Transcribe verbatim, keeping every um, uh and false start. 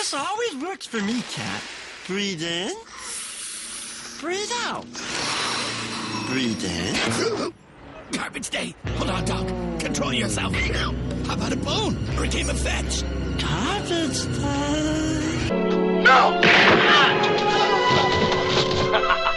This always works for me, cat. Breathe in. Breathe out. Breathe in. Garbage day. Hold on, Doc. Control yourself. How about a bone or a game of fetch? Garbage day. No!